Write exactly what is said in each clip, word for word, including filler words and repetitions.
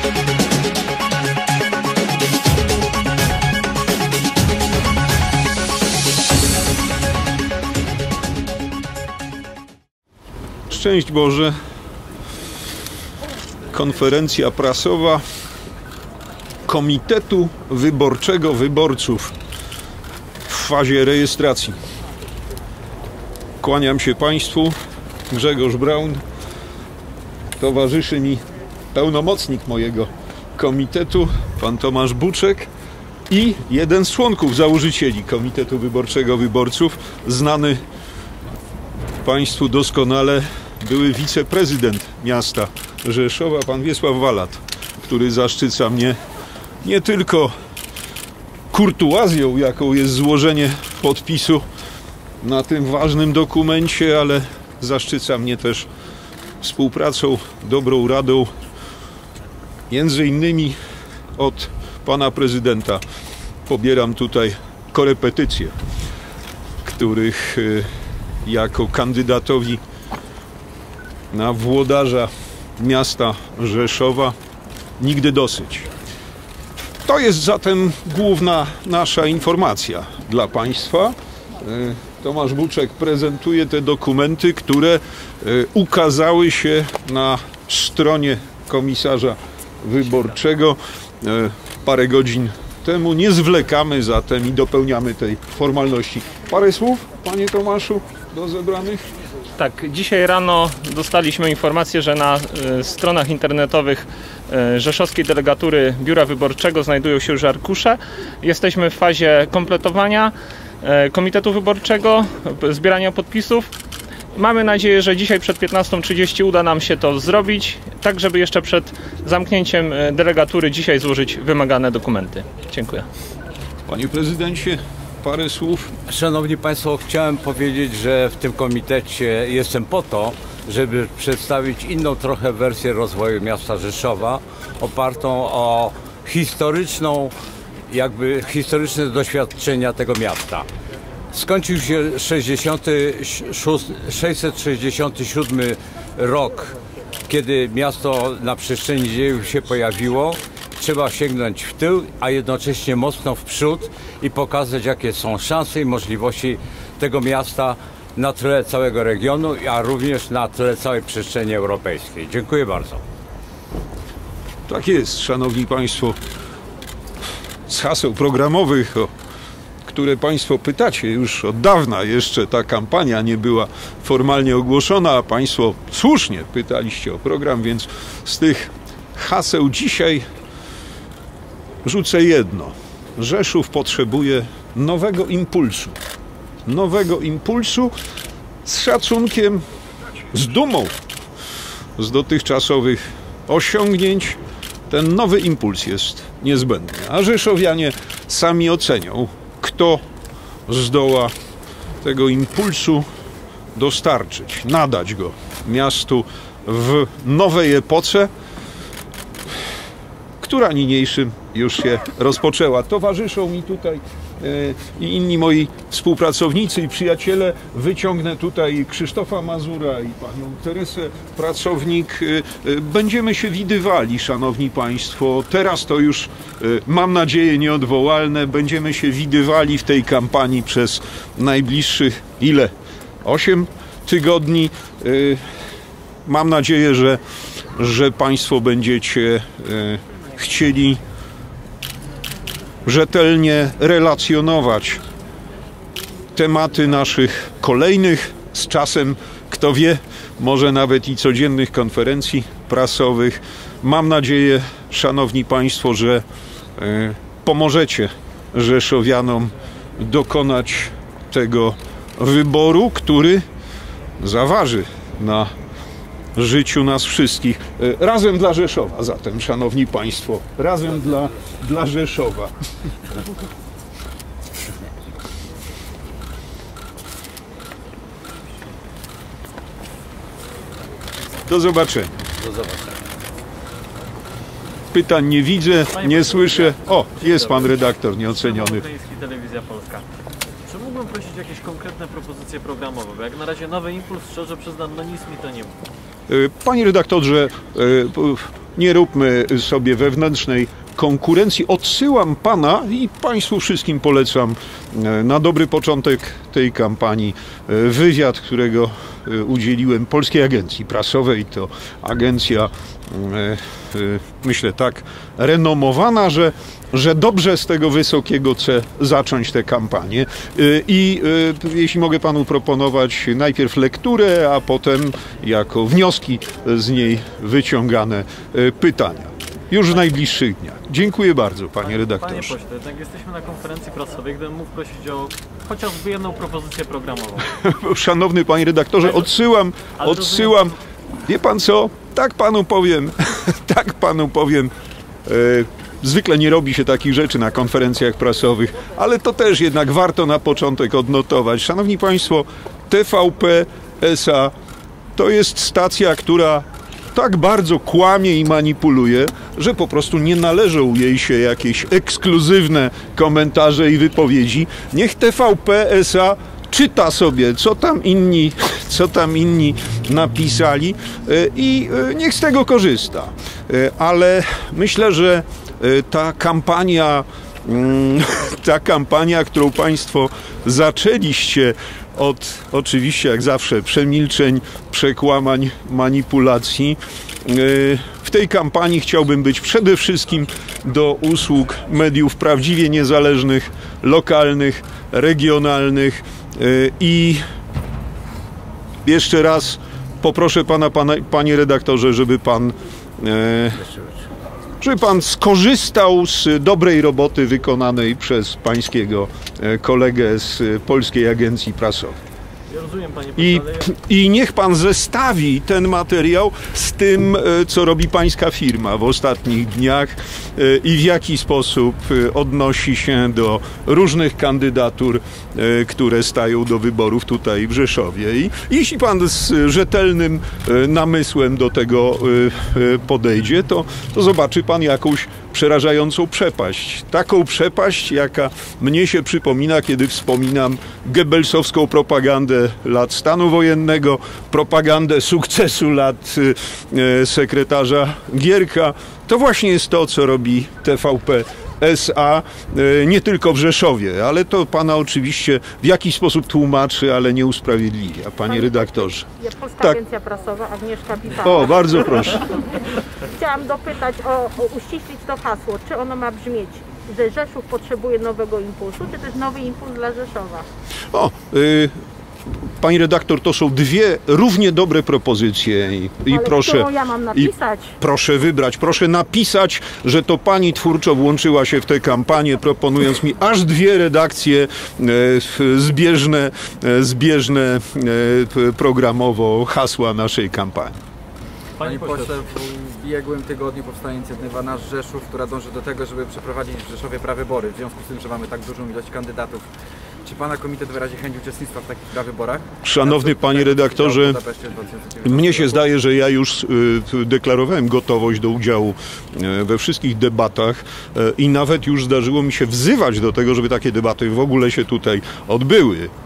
Szczęść Boże. Konferencja prasowa Komitetu Wyborczego Wyborców w fazie rejestracji. Kłaniam się Państwu. Grzegorz Braun. Towarzyszy mi pełnomocnik mojego komitetu, pan Tomasz Buczek, i jeden z członków założycieli Komitetu Wyborczego Wyborców, znany Państwu doskonale były wiceprezydent miasta Rzeszowa, pan Wiesław Walat, który zaszczyca mnie nie tylko kurtuazją, jaką jest złożenie podpisu na tym ważnym dokumencie, ale zaszczyca mnie też współpracą, dobrą radą, między innymi od pana prezydenta. Pobieram tutaj korepetycje, których jako kandydatowi na włodarza miasta Rzeszowa nigdy dosyć. To jest zatem główna nasza informacja dla Państwa. Tomasz Buczek prezentuje te dokumenty, które ukazały się na stronie komisarza wyborczego parę godzin temu. Nie zwlekamy zatem i dopełniamy tej formalności. Parę słów, panie Tomaszu, do zebranych? Tak, dzisiaj rano dostaliśmy informację, że na y, stronach internetowych y, Rzeszowskiej Delegatury Biura Wyborczego znajdują się już arkusze. Jesteśmy w fazie kompletowania y, Komitetu Wyborczego, y, zbierania podpisów. Mamy nadzieję, że dzisiaj przed piętnastą trzydzieści uda nam się to zrobić, tak żeby jeszcze przed zamknięciem y, delegatury dzisiaj złożyć wymagane dokumenty. Dziękuję. Panie prezydencie, parę słów. Szanowni Państwo, chciałem powiedzieć, że w tym komitecie jestem po to, żeby przedstawić inną trochę wersję rozwoju miasta Rzeszowa, opartą o historyczną, jakby historyczne doświadczenia tego miasta. Skończył się sześćset sześćdziesiąty siódmy rok, kiedy miasto na przestrzeni dziejów się pojawiło. Trzeba sięgnąć w tył, a jednocześnie mocno w przód i pokazać, jakie są szanse i możliwości tego miasta na tle całego regionu, a również na tle całej przestrzeni europejskiej. Dziękuję bardzo. Tak jest, szanowni państwo. Z haseł programowych, o które państwo pytacie już od dawna, jeszcze ta kampania nie była formalnie ogłoszona, a państwo słusznie pytaliście o program, więc z tych haseł dzisiaj rzucę jedno. Rzeszów potrzebuje nowego impulsu. Nowego impulsu z szacunkiem, z dumą z dotychczasowych osiągnięć. Ten nowy impuls jest niezbędny. A rzeszowianie sami ocenią, kto zdoła tego impulsu dostarczyć, nadać go miastu w nowej epoce, która niniejszym już się rozpoczęła. Towarzyszą mi tutaj i e, inni moi współpracownicy i przyjaciele. Wyciągnę tutaj Krzysztofa Mazura i panią Teresę Pracownik. E, e, będziemy się widywali, szanowni państwo. Teraz to już, e, mam nadzieję, nieodwołalne. Będziemy się widywali w tej kampanii przez najbliższych, ile? Osiem tygodni. E, mam nadzieję, że, że państwo będziecie e, chcieli rzetelnie relacjonować tematy naszych kolejnych, z czasem, kto wie, może nawet i codziennych konferencji prasowych. Mam nadzieję, szanowni państwo, że y, pomożecie rzeszowianom dokonać tego wyboru, który zaważy na życiu nas wszystkich. Razem dla Rzeszowa zatem, szanowni państwo. Razem dla, dla Rzeszowa. Do zobaczenia. Do zobaczenia. Pytań nie widzę, nie słyszę. O, jest pan redaktor nieoceniony. Telewizja Polska. Czy mógłbym prosić jakieś konkretne propozycje programowe? Bo jak na razie nowy impuls, szczerze przyznam, no nic mi to nie mówi. Panie redaktorze, nie róbmy sobie wewnętrznej konkurencji. Odsyłam pana i państwu wszystkim polecam na dobry początek tej kampanii wywiad, którego udzieliłem Polskiej Agencji Prasowej. To agencja, myślę, tak renomowana, że, że dobrze z tego wysokiego C zacząć tę kampanię. I jeśli mogę panu proponować najpierw lekturę, a potem jako wnioski z niej wyciągane pytania. Już w najbliższych dniach. Dziękuję bardzo, panie redaktorze. Panie pośle, jednak jesteśmy na konferencji prasowej, gdybym mógł prosić o chociażby jedną propozycję programową. Szanowny panie redaktorze, odsyłam, odsyłam. Wie pan co? Tak panu powiem, tak panu powiem. E, zwykle nie robi się takich rzeczy na konferencjach prasowych, ale to też jednak warto na początek odnotować. Szanowni państwo, T V P S A to jest stacja, która tak bardzo kłamie i manipuluje, że po prostu nie należą jej się jakieś ekskluzywne komentarze i wypowiedzi. Niech T V P S A czyta sobie, co tam inni, co tam inni napisali i niech z tego korzysta. Ale myślę, że ta kampania, ta kampania, którą państwo zaczęliście od, oczywiście jak zawsze, przemilczeń, przekłamań, manipulacji. W tej kampanii chciałbym być przede wszystkim do usług mediów prawdziwie niezależnych, lokalnych, regionalnych i jeszcze raz poproszę pana, pana panie redaktorze, żeby pan żeby pan skorzystał z dobrej roboty wykonanej przez pańskiego kolegę z Polskiej Agencji Prasowej. Ja rozumiem, panie pośle, I, ale ja... I niech pan zestawi ten materiał z tym, co robi pańska firma w ostatnich dniach i w jaki sposób odnosi się do różnych kandydatur, które stają do wyborów tutaj w Rzeszowie. I jeśli pan z rzetelnym namysłem do tego podejdzie, to, to zobaczy pan jakąś przerażającą przepaść. Taką przepaść, jaka mnie się przypomina, kiedy wspominam Goebbelsowską propagandę lat stanu wojennego, propagandę sukcesu lat e, sekretarza Gierka. To właśnie jest to, co robi T V P S A, e, nie tylko w Rzeszowie, ale to pana oczywiście w jakiś sposób tłumaczy, ale nie usprawiedliwia, panie redaktorze. Polska Tak. Agencja Prasowa, Agnieszka Pipała. O, bardzo proszę. Chciałam dopytać o, o uściślić to hasło. Czy ono ma brzmieć, że Rzeszów potrzebuje nowego impulsu, czy też nowy impuls dla Rzeszowa? O, y, pani redaktor, to są dwie równie dobre propozycje i, i Ale proszę, którą ja mam i napisać? proszę wybrać, proszę napisać, że to pani twórczo włączyła się w tę kampanię, proponując mi aż dwie redakcje e, zbieżne, e, zbieżne e, programowo hasła naszej kampanii. Panie pośle, w ubiegłym tygodniu powstała inicjatywa Nasz Rzeszów, która dąży do tego, żeby przeprowadzić w Rzeszowie prawybory. W związku z tym, że mamy tak dużą ilość kandydatów, czy pana komitet wyrazi chęć uczestnictwa w takich prawyborach? Szanowny panie redaktorze, mnie się zdaje, że ja już y, deklarowałem gotowość do udziału y, we wszystkich debatach y, i nawet już zdarzyło mi się wzywać do tego, żeby takie debaty w ogóle się tutaj odbyły. Y,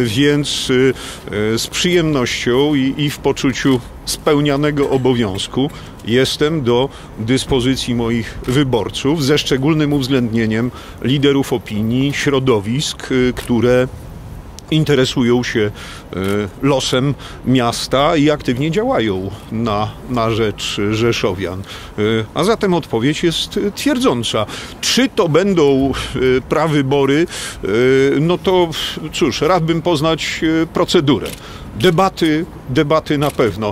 więc y, y, z przyjemnością i, i w poczuciu spełnianego obowiązku jestem do dyspozycji moich wyborców, ze szczególnym uwzględnieniem liderów opinii, środowisk, które interesują się losem miasta i aktywnie działają na, na rzecz rzeszowian. A zatem odpowiedź jest twierdząca. Czy to będą prawybory, no to cóż, rad bym poznać procedurę. Debaty, debaty na pewno.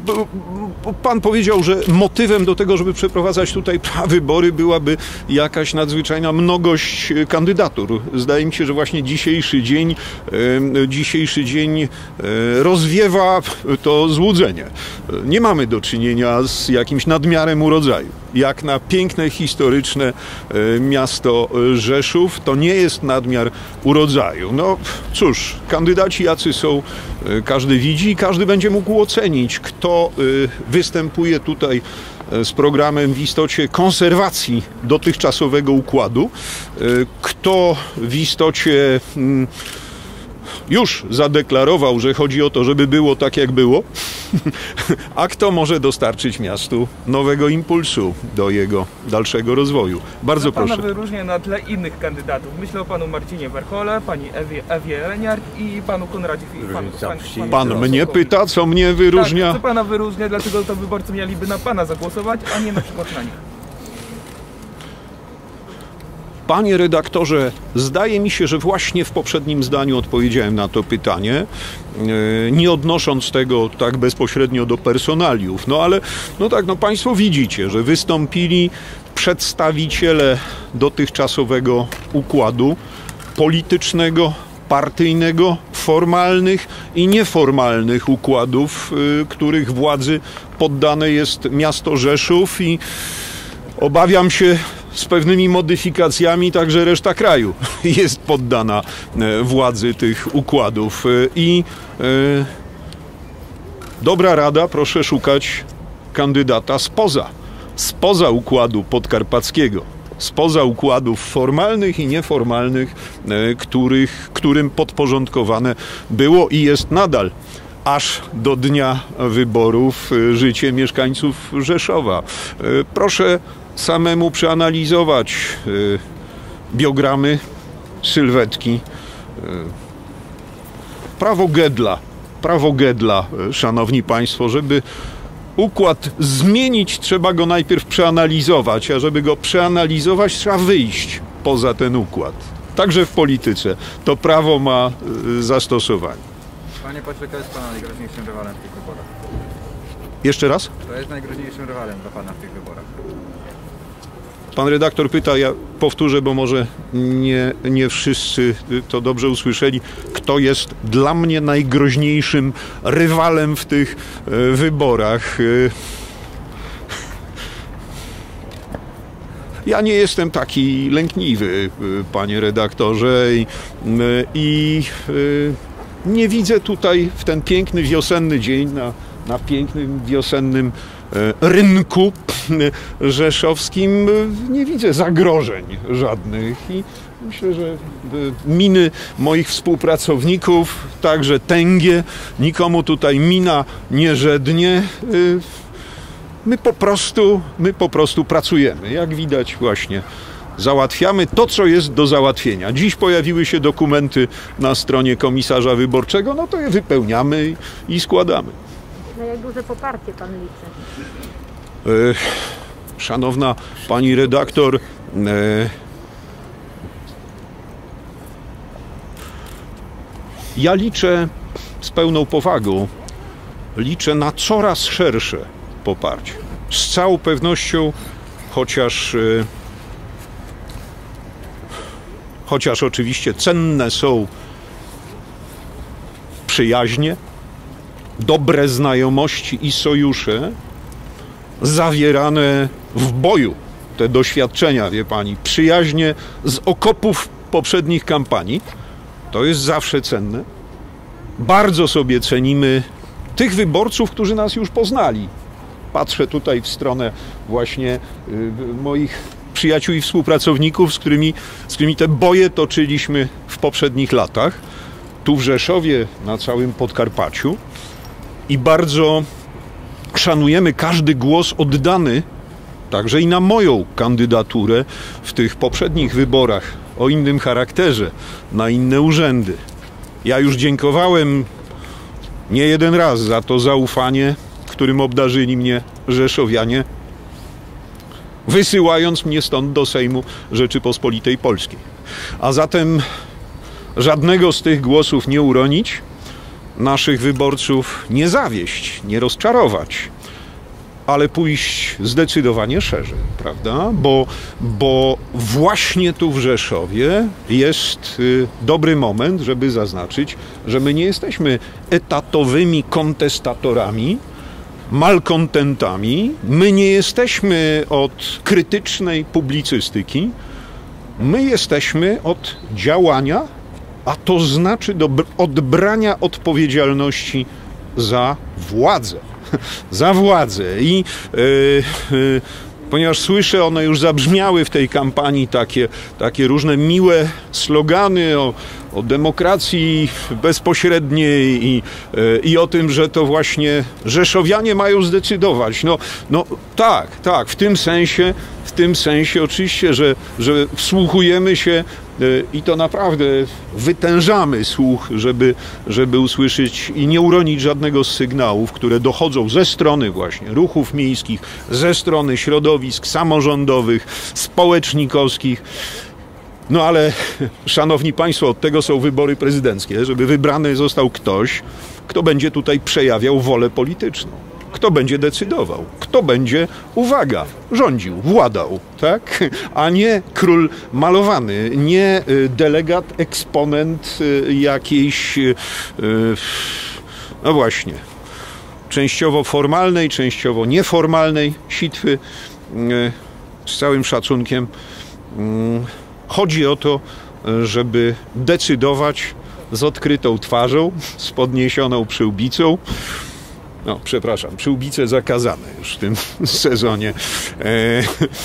Pan powiedział, że motywem do tego, żeby przeprowadzać tutaj prawybory, byłaby jakaś nadzwyczajna mnogość kandydatur. Zdaje mi się, że właśnie dzisiejszy dzień, dzisiejszy dzień rozwiewa to złudzenie. Nie mamy do czynienia z jakimś nadmiarem urodzaju. Jak na piękne, historyczne miasto Rzeszów, to nie jest nadmiar urodzaju. No cóż, kandydaci jacy są, każdy widzi i każdy będzie mógł ocenić, kto występuje tutaj z programem w istocie konserwacji dotychczasowego układu, kto w istocie już zadeklarował, że chodzi o to, żeby było tak, jak było, a kto może dostarczyć miastu nowego impulsu do jego dalszego rozwoju. Bardzo Co pana proszę. wyróżnia na tle innych kandydatów? Myślę o panu Marcinie Warchole, pani Ewie, Ewie Leniart i panu Konradzie Filipowi. Pan mnie pyta, co mnie wyróżnia? Tak, co pana wyróżnia, dlaczego to wyborcy mieliby na pana zagłosować, a nie na przykład na nich? Panie redaktorze, zdaje mi się, że właśnie w poprzednim zdaniu odpowiedziałem na to pytanie, nie odnosząc tego tak bezpośrednio do personaliów. No ale, no tak, no państwo widzicie, że wystąpili przedstawiciele dotychczasowego układu politycznego, partyjnego, formalnych i nieformalnych układów, których władzy poddane jest miasto Rzeszów i obawiam się, z pewnymi modyfikacjami także reszta kraju jest poddana władzy tych układów. I e, dobra rada, proszę szukać kandydata spoza, spoza układu podkarpackiego, spoza układów formalnych i nieformalnych, e, których, którym podporządkowane było i jest nadal aż do dnia wyborów życie mieszkańców Rzeszowa. E, proszę samemu przeanalizować y, biogramy, sylwetki. Y, prawo Gedla, prawo Gedla, y, szanowni państwo, żeby układ zmienić, trzeba go najpierw przeanalizować, a żeby go przeanalizować, trzeba wyjść poza ten układ. Także w polityce to prawo ma y, zastosowanie. Panie pośle, kto jest pana najgroźniejszym rywalem w tych wyborach? Jeszcze raz? Kto jest najgroźniejszym rywalem dla pana w tych wyborach? Pan redaktor pyta, ja powtórzę, bo może nie, nie wszyscy to dobrze usłyszeli, kto jest dla mnie najgroźniejszym rywalem w tych e, wyborach. E, ja nie jestem taki lękliwy, panie redaktorze, i, i e, nie widzę tutaj w ten piękny wiosenny dzień, na, na pięknym wiosennym rynku rzeszowskim nie widzę zagrożeń żadnych i myślę, że miny moich współpracowników także tęgie, nikomu tutaj mina nie żednie. My po prostu, my po prostu pracujemy. Jak widać właśnie załatwiamy to, co jest do załatwienia. Dziś pojawiły się dokumenty na stronie komisarza wyborczego, no to je wypełniamy i składamy. No jak duże poparcie pan liczy? Szanowna pani redaktor, ja liczę z pełną powagą, liczę na coraz szersze poparcie. Z całą pewnością, chociaż, chociaż oczywiście cenne są przyjaźnie, dobre znajomości i sojusze zawierane w boju, te doświadczenia, wie pani, przyjaźnie z okopów poprzednich kampanii, to jest zawsze cenne. Bardzo sobie cenimy tych wyborców, którzy nas już poznali. Patrzę tutaj w stronę właśnie y, moich przyjaciół i współpracowników, z którymi, z którymi te boje toczyliśmy w poprzednich latach, tu w Rzeszowie, na całym Podkarpaciu. I bardzo szanujemy każdy głos oddany, także i na moją kandydaturę w tych poprzednich wyborach o innym charakterze, na inne urzędy. Ja już dziękowałem nie jeden raz za to zaufanie, którym obdarzyli mnie rzeszowianie, wysyłając mnie stąd do Sejmu Rzeczypospolitej Polskiej. A zatem żadnego z tych głosów nie uronić, naszych wyborców nie zawieść, nie rozczarować, ale pójść zdecydowanie szerzej, prawda? Bo, bo właśnie tu w Rzeszowie jest y, dobry moment, żeby zaznaczyć, że my nie jesteśmy etatowymi kontestatorami, malkontentami, my nie jesteśmy od krytycznej publicystyki, my jesteśmy od działania, a to znaczy do odbrania odpowiedzialności za władzę. Za władzę. I yy, yy, ponieważ słyszę, one już zabrzmiały w tej kampanii takie, takie różne miłe slogany o, o demokracji bezpośredniej i, i o tym, że to właśnie rzeszowianie mają zdecydować. No, no tak, tak, w tym sensie, w tym sensie oczywiście, że, że wsłuchujemy się i to naprawdę wytężamy słuch, żeby, żeby usłyszeć i nie uronić żadnego z sygnałów, które dochodzą ze strony właśnie ruchów miejskich, ze strony środowisk samorządowych, społecznikowskich. No ale, szanowni państwo, od tego są wybory prezydenckie, żeby wybrany został ktoś, kto będzie tutaj przejawiał wolę polityczną. Kto będzie decydował, kto będzie, uwaga, rządził, władał, tak? A nie król malowany, nie delegat, eksponent jakiejś, no właśnie, częściowo formalnej, częściowo nieformalnej sitwy. Z całym szacunkiem, chodzi o to, żeby decydować z odkrytą twarzą, z podniesioną przyłbicą. No, przepraszam, przyłbice zakazane już w tym sezonie, e,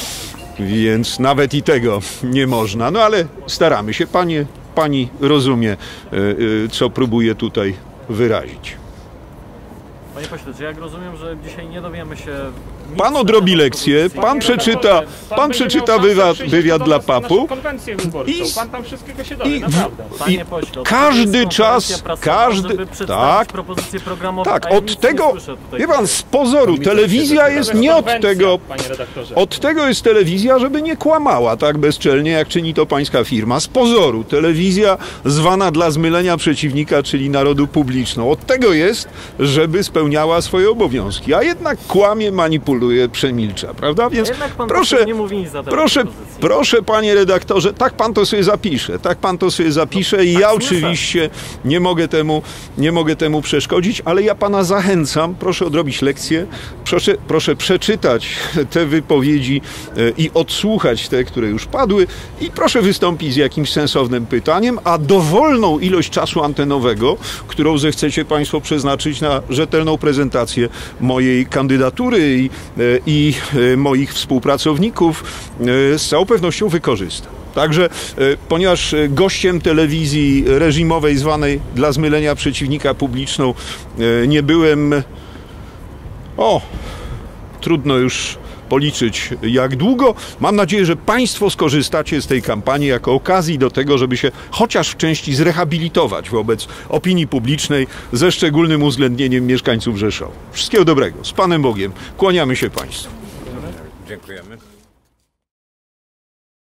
więc nawet i tego nie można. No ale staramy się, panie, pani rozumie, e, e, co próbuję tutaj wyrazić. Panie pośle, czy jak rozumiem, że dzisiaj nie dowiemy się... Pan odrobi lekcję, pan przeczyta, pan przeczyta wywiad, wywiad dla papu i pan tam wszystkiego się dowie, i, naprawdę. i każdy czas, każdy, tak, tak, od tego, wie pan, z pozoru telewizja jest nie od tego, od tego jest telewizja, żeby nie kłamała tak bezczelnie, jak czyni to pańska firma. Z pozoru telewizja zwana dla zmylenia przeciwnika, czyli narodu publiczną. Od tego jest, żeby spełniała swoje obowiązki, a jednak kłamie, manipuluje, przemilcza, prawda? Więc proszę, nie mówi nic za tę proszę, proszę, panie redaktorze, tak pan to sobie zapisze, tak pan to sobie zapisze i ja oczywiście nie mogę temu, nie mogę temu przeszkodzić, ale ja pana zachęcam, proszę odrobić lekcję, proszę, proszę przeczytać te wypowiedzi i odsłuchać te, które już padły i proszę wystąpić z jakimś sensownym pytaniem, a dowolną ilość czasu antenowego, którą zechcecie państwo przeznaczyć na rzetelną prezentację mojej kandydatury i, i moich współpracowników, z całą pewnością wykorzystam. Także, ponieważ gościem telewizji reżimowej zwanej dla zmylenia przeciwnika publiczną nie byłem, o, trudno już policzyć jak długo. Mam nadzieję, że państwo skorzystacie z tej kampanii jako okazji do tego, żeby się chociaż w części zrehabilitować wobec opinii publicznej ze szczególnym uwzględnieniem mieszkańców Rzeszowa. Wszystkiego dobrego. Z Panem Bogiem. Kłaniamy się państwu. Dziękujemy.